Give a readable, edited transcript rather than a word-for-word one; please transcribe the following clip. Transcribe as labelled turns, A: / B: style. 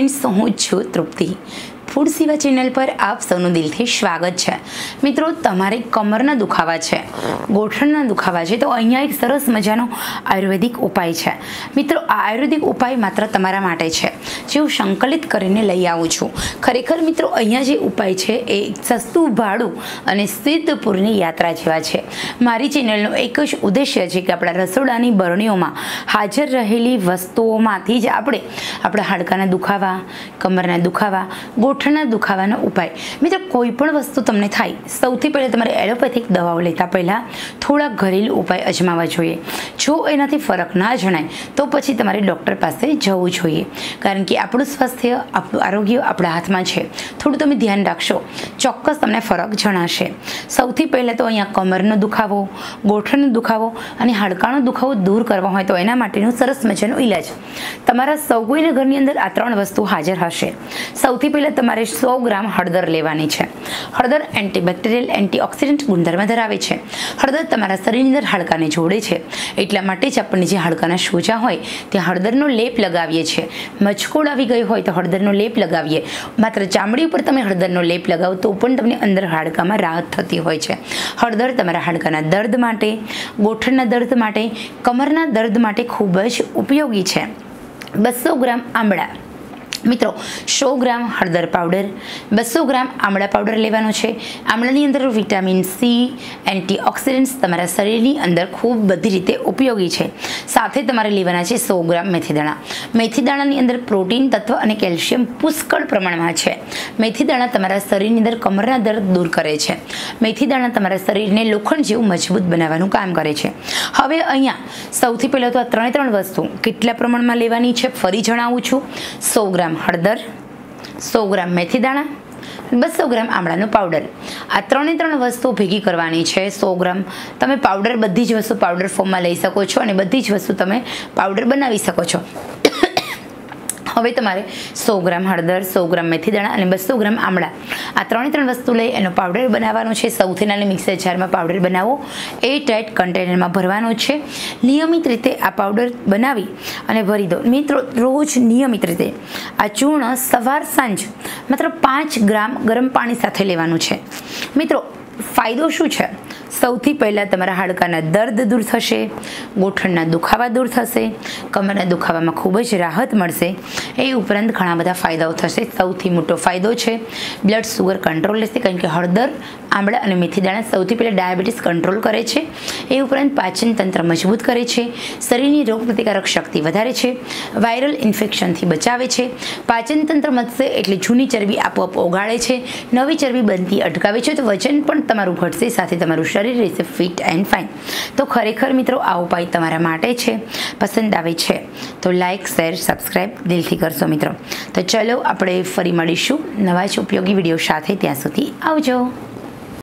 A: હું છું તૃપ્તિ। ફૂડ સેવા ચેનલ પર આપ સૌનું દિલથી સ્વાગત છે। મિત્રો, તમારે કમરના દુખાવા છે, ગોઠણના દુખાવા છે, તો અહીંયા એક સરસ મજાનો આયુર્વેદિક ઉપાય છે। મિત્રો, આ આયુર્વેદિક ઉપાય માત્ર તમારા માટે છે, જે હું સંકલિત કરીને લઈ આવું છું। ખરેખર મિત્રો, અહીંયા જે ઉપાય છે એ સસ્તું ભાડું અને સિદ્ધપુરની યાત્રા જેવા છે। મારી ચેનલનો એક જ ઉદ્દેશ્ય છે કે આપણા રસોડાની બરણીઓમાં હાજર રહેલી વસ્તુઓમાંથી જ આપણે આપણા હાડકાના દુખાવા, કમરના દુખાવા, ગોઠણના દુખાવાનો ઉપાય। મિત્રો, કોઈ પણ વસ્તુ તમને થાય, સૌથી પહેલાં તમારે એલોપેથિક દવાઓ લેતા પહેલાં થોડા ઘરેલું ઉપાય અજમાવવા જોઈએ। જો એનાથી ફરક ના જણાય તો પછી તમારે ડૉક્ટર પાસે જવું જોઈએ, કારણ કે આપણું સ્વાસ્થ્ય, આપણું આરોગ્ય આપણા હાથમાં છે। થોડું તમે ધ્યાન રાખશો, ચોક્કસ તમને ફરક જણાશે। સૌથી પહેલાં તો અહીંયા કમરનો દુખાવો, ગોઠણનો દુખાવો અને હાડકાનો દુખાવો દૂર કરવા હોય તો એના માટેનું સરસ મજાનું ઈલાજ તમારા સૌ કોઈના ઘરની અંદર આ ત્રણ વસ્તુ હાજર હશે। સૌથી પહેલાં તમારે 100 ગ્રામ હળદર લેવાની છે। હળદર એન્ટીબેક્ટેરિયલ, એન્ટીઓક્સિડન્ટ ગુણધર્મ ધરાવે છે। હળદર તમારા શરીરની અંદર હાડકાને જોડે છે, એટલા માટે જ આપણને જે હાડકાના સોજા હોય ત્યાં હળદરનો લેપ લગાવીએ છીએ। મચકોડ આવી ગઈ હોય તો હળદરનો લેપ લગાવીએ। માત્ર ચામડી ઉપર તમે હળદરનો લેપ લગાવો તો પણ તમને અંદર હાડકામાં રાહત થતી હોય છે। હળદર તમારા હાડકાના દર્દ માટે, ગોઠણના દર્દ માટે, કમરના દર્દ માટે ખૂબ જ ઉપયોગી છે। 200 ગ્રામ આમળા। મિત્રો, 100 ગ્રામ હળદર પાવડર, 200 ગ્રામ આમળા પાવડર લેવાનો છે। આમળાની અંદર વિટામિન સી, એન્ટીઓક્સિડન્ટ્સ તમારા શરીરની અંદર ખૂબ બધી રીતે ઉપયોગી છે। સાથે તમારે લેવાના છે 100 ગ્રામ મેથીદાણા। મેથીદાણાની અંદર પ્રોટીન તત્વ અને કેલ્શિયમ પુષ્કળ પ્રમાણમાં છે। મેથીદાણા તમારા શરીરની અંદર કમરના દર્દ દૂર કરે છે। મેથીદાણા તમારા શરીરને લોખંડ જેવું મજબૂત બનાવવાનું કામ કરે છે। હવે અહીંયા સૌથી પહેલાં તો આ ત્રણ વસ્તુ કેટલા પ્રમાણમાં લેવાની છે ફરી જણાવું છું। 100 ગ્રામ હળદર, 100 ગ્રામ મેથીદાણા, 200 ગ્રામ આમળાનો પાવડર। આ ત્રણ વસ્તુ ભેગી કરવાની છે। 100 ગ્રામ તમે પાવડર, બધી જ વસ્તુ પાવડર ફોર્મમાં લઈ શકો છો અને બધી જ વસ્તુ તમે પાવડર બનાવી શકો છો। હવે તમારે 100 ગ્રામ હળદર, 100 ગ્રામ મેથીદાણા અને 200 ગ્રામ આમળા, આ ત્રણ વસ્તુ લઈ એનો પાવડર બનાવવાનો છે। સૌથી નાની મિક્સર જારમાં પાવડર બનાવો, એ ટાઈટ કન્ટેનરમાં ભરવાનો છે। નિયમિત રીતે આ પાવડર બનાવી અને ભરી દો। મિત્રો, રોજ નિયમિત રીતે આ ચૂર્ણ સવાર સાંજ માત્ર 5 ગ્રામ ગરમ પાણી સાથે લેવાનું છે। મિત્રો, ફાયદો શું છે? સૌથી પહેલાં તમારા હાડકાના દર્દ દૂર થશે, ગોઠણના દુખાવા દૂર થશે, કમરના દુખાવામાં ખૂબ જ રાહત મળશે। એ ઉપરાંત ઘણા બધા ફાયદાઓ થશે। સૌથી મોટો ફાયદો છે બ્લડ સુગર કંટ્રોલ રહેશે, કારણ કે હળદર, આમળા અને મેથીદાણા સૌથી પહેલાં ડાયાબિટીસ કંટ્રોલ કરે છે। એ ઉપરાંત પાચન તંત્ર મજબૂત કરે છે, શરીરની રોગપ્રતિકારક શક્તિ વધારે છે, વાયરલ ઇન્ફેક્શનથી બચાવે છે, પાચન તંત્ર મચશે એટલે જૂની ચરબી આપોઆપ ઓગાળે છે, નવી ચરબી બનતી અટકાવે છે, તો વજન પણ તમારું ઘટશે, સાથે તમારું શરીર રહેશે ફિટ એન્ડ ફાઇન। તો ખરેખર મિત્રો, આ ઉપાય તમારા માટે છે। પસંદ આવે છે તો લાઇક, શેર, સબસ્ક્રાઈબ દિલથી કરશો મિત્રો। તો ચલો, આપણે ફરી મળીશું નવા જ ઉપયોગી વિડીયો સાથે। ત્યાં સુધી આવજો।